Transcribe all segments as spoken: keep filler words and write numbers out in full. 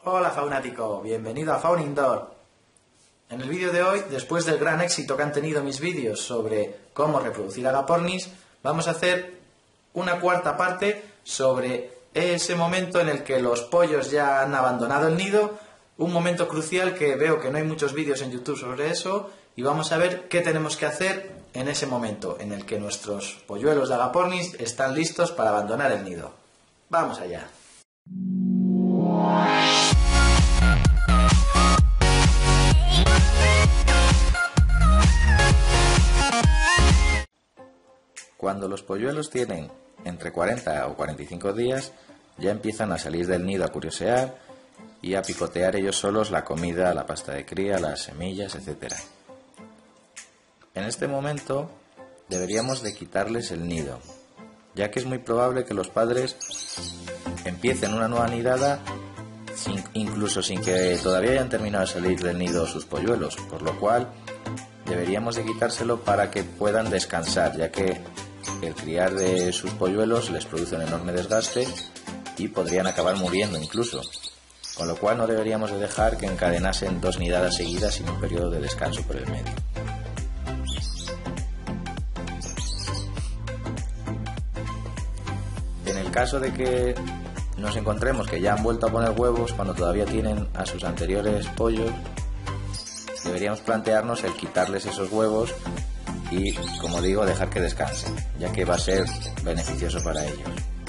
Hola faunático, bienvenido a Fauna Indoor. En el vídeo de hoy, después del gran éxito que han tenido mis vídeos sobre cómo reproducir agapornis, vamos a hacer una cuarta parte sobre ese momento en el que los pollos ya han abandonado el nido, un momento crucial que veo que no hay muchos vídeos en YouTube sobre eso, y vamos a ver qué tenemos que hacer en ese momento en el que nuestros polluelos de agapornis están listos para abandonar el nido. ¡Vamos allá! Cuando los polluelos tienen entre cuarenta o cuarenta y cinco días, ya empiezan a salir del nido a curiosear y a picotear ellos solos la comida, la pasta de cría, las semillas, etcétera. En este momento deberíamos de quitarles el nido, ya que es muy probable que los padres empiecen una nueva nidada sin, incluso sin que todavía hayan terminado de salir del nido sus polluelos, por lo cual deberíamos de quitárselo para que puedan descansar, ya que el criar de sus polluelos les produce un enorme desgaste y podrían acabar muriendo incluso, con lo cual no deberíamos de dejar que encadenasen dos nidadas seguidas sin un periodo de descanso por el medio. En el caso de que nos encontremos que ya han vuelto a poner huevos cuando todavía tienen a sus anteriores pollos, deberíamos plantearnos el quitarles esos huevos y, como digo, dejar que descansen, ya que va a ser beneficioso para ellos.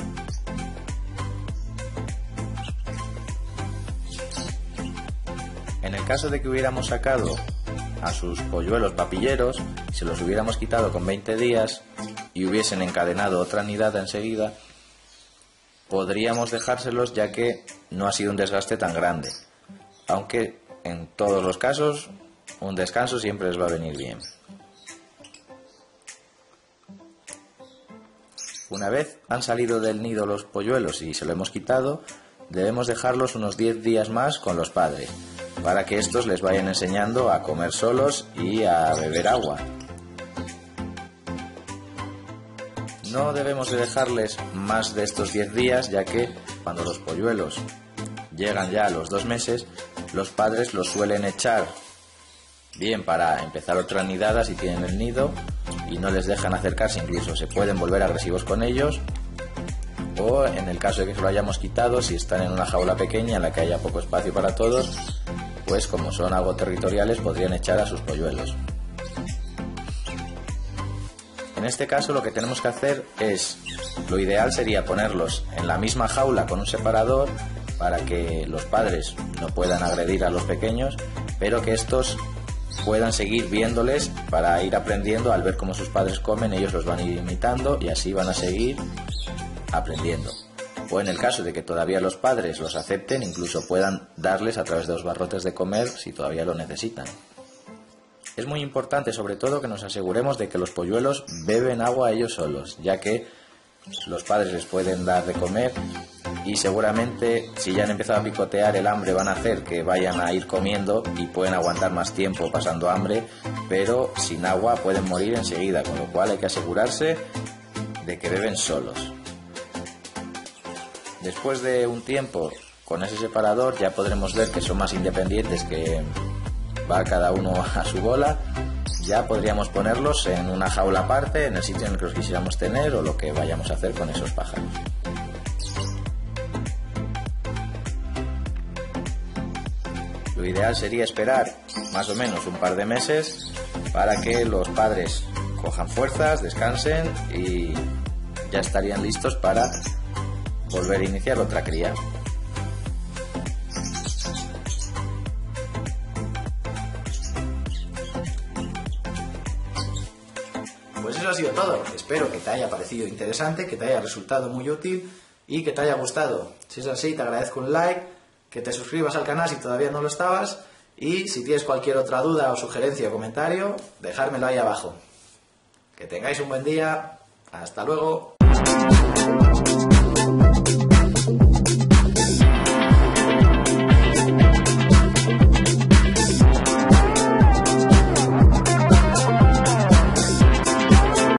En el caso de que hubiéramos sacado a sus polluelos papilleros, se los hubiéramos quitado con veinte días y hubiesen encadenado otra nidada enseguida, podríamos dejárselos, ya que no ha sido un desgaste tan grande, aunque en todos los casos un descanso siempre les va a venir bien. Una vez han salido del nido los polluelos y se lo hemos quitado, debemos dejarlos unos diez días más con los padres, para que estos les vayan enseñando a comer solos y a beber agua. No debemos de dejarles más de estos diez días, ya que cuando los polluelos llegan ya a los dos meses, los padres los suelen echar, bien para empezar otra nidada si tienen el nido y no les dejan acercarse, incluso se pueden volver agresivos con ellos, o en el caso de que se lo hayamos quitado, si están en una jaula pequeña en la que haya poco espacio para todos, pues como son algo territoriales podrían echar a sus polluelos. En este caso lo que tenemos que hacer es, lo ideal sería ponerlos en la misma jaula con un separador para que los padres no puedan agredir a los pequeños, pero que estos puedan seguir viéndoles para ir aprendiendo. Al ver cómo sus padres comen, ellos los van a ir imitando y así van a seguir aprendiendo. O en el caso de que todavía los padres los acepten, incluso puedan darles a través de los barrotes de comer si todavía lo necesitan. Es muy importante, sobre todo, que nos aseguremos de que los polluelos beben agua ellos solos, ya que los padres les pueden dar de comer y seguramente si ya han empezado a picotear el hambre van a hacer que vayan a ir comiendo y pueden aguantar más tiempo pasando hambre, pero sin agua pueden morir enseguida, con lo cual hay que asegurarse de que beben solos. Después de un tiempo con ese separador ya podremos ver que son más independientes, que va cada uno a su bola. Ya podríamos ponerlos en una jaula aparte, en el sitio en el que los quisiéramos tener o lo que vayamos a hacer con esos pájaros. Lo ideal sería esperar más o menos un par de meses para que los padres cojan fuerzas, descansen y ya estarían listos para volver a iniciar otra cría. Pues eso ha sido todo. Espero que te haya parecido interesante, que te haya resultado muy útil y que te haya gustado. Si es así, te agradezco un like, que te suscribas al canal si todavía no lo estabas, y si tienes cualquier otra duda o sugerencia o comentario, dejármelo ahí abajo. Que tengáis un buen día. Hasta luego.